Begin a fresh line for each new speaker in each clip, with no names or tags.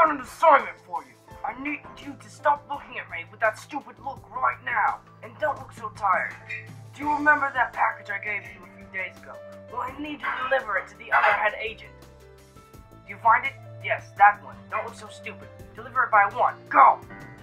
got an assignment for you. I need you to stop looking at me with that stupid look right now, and don't look so tired. Do you remember that package I gave you a few days ago? Well, I need to deliver it to the other head agent. Do you find it? Yes, that one. Don't look so stupid. Deliver it by 1. Go!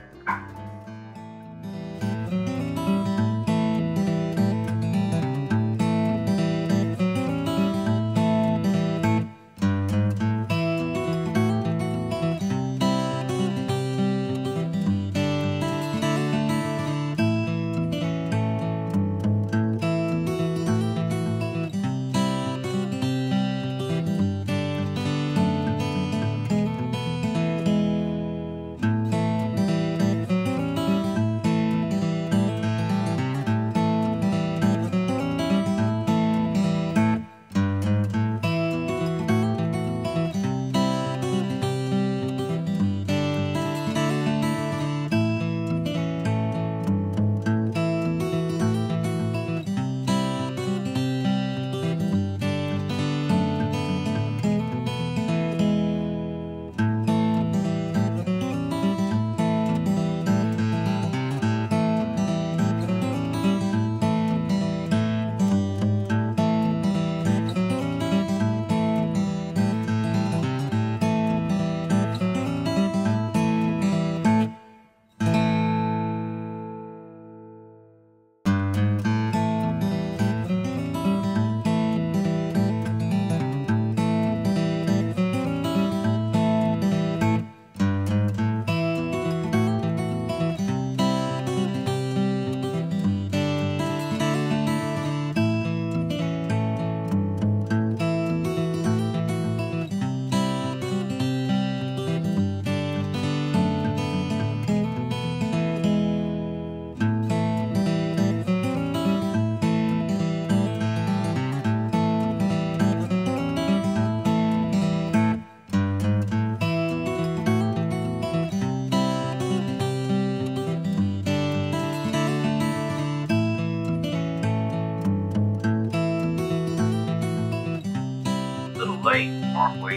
Late, aren't we?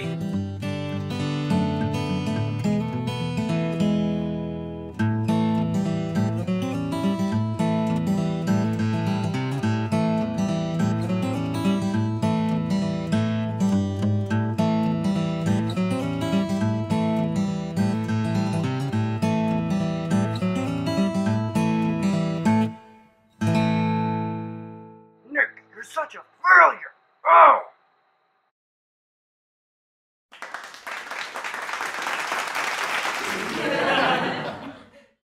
Nick, you're such a failure! Oh!